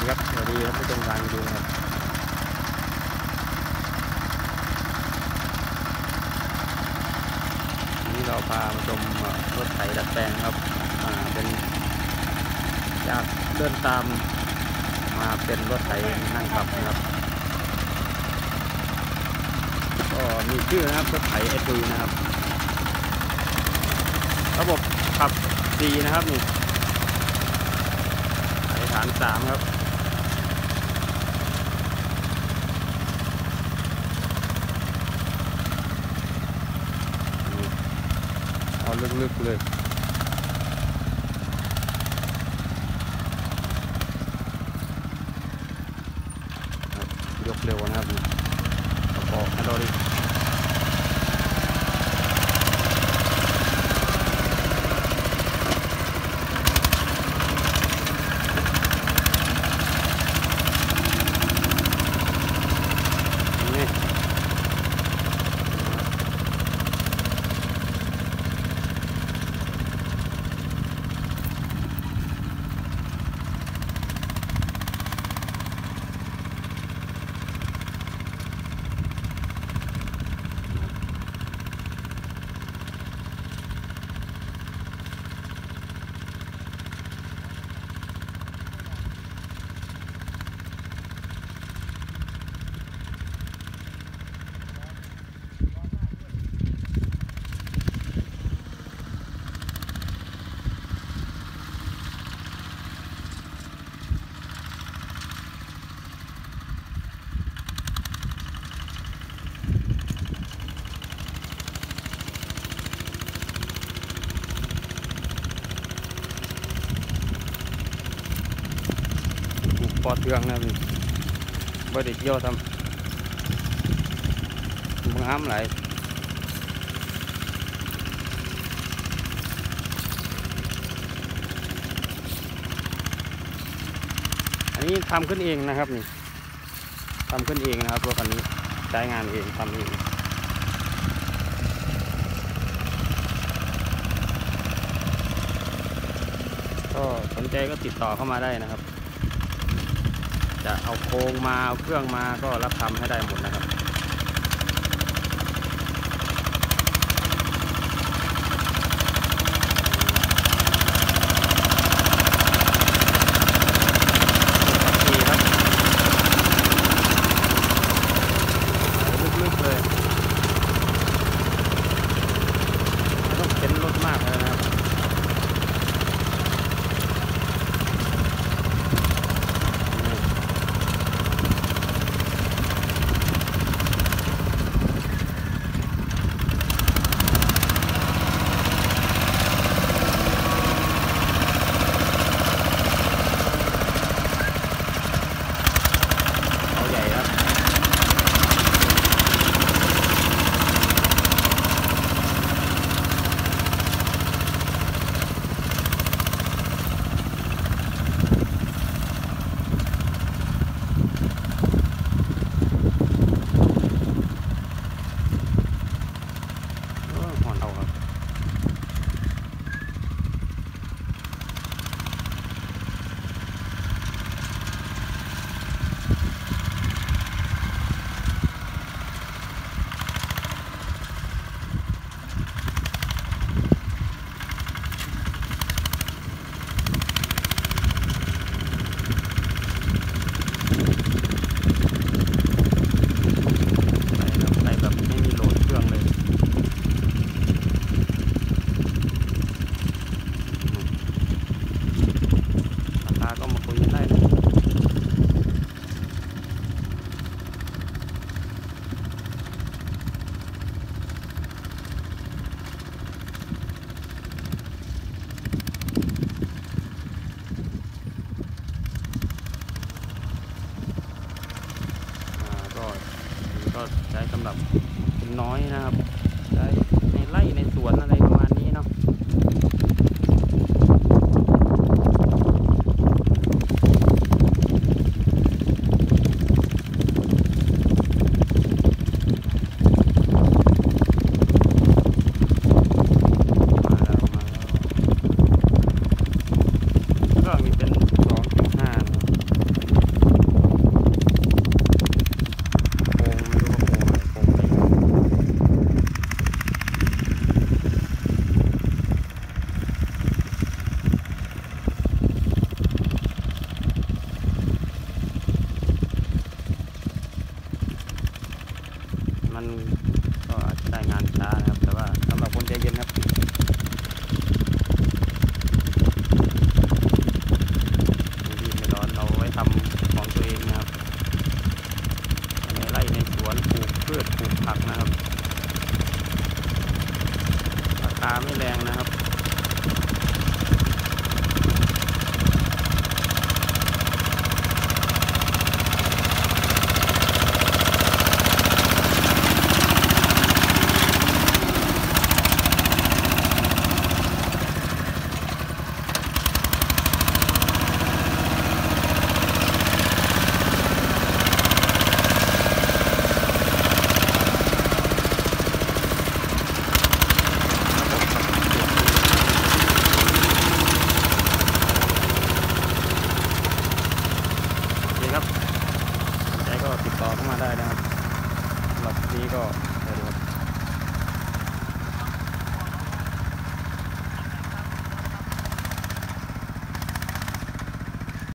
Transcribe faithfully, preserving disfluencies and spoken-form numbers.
ครับสวัสดีครับผู้ชมทางดูนะครับวันนี้เราพามาชมรถไถดัดแปลงครับอ่าเป็นจากเดินตามมาเป็นรถไถนั่งขับนะครับก็มีชื่อนะครับรถไถเอทูนะครับระบบขับสี่นะครับนี่ไถฐานสามครับเอาลึกๆเลยยกเร็วนะครับประกอบไฮดรอลิกปอดเครื่องนะครับบริเกี่ยวทำมึงอ้ำไหลอันนี้ทำขึ้นเองนะครับนี่ทำขึ้นเองนะครับรถคันนี้ใช้งานเองทำเองก็สนใจก็ติดต่อเข้ามาได้นะครับจะเอาโครงมาเอาเครื่องมาก็รับทำให้ได้หมดนะครับลึกๆเลยไม่ต้องเข็นรถมากเลยนะครับก็มาคุยกันได้นะก็ก็ใช้สำหรับเป็นน้อยนะครับใช้ในไร่ในสวนอะไรประมาณนี้เนาะเครื่องนี้เป็น สองจุดห้า นะครับก็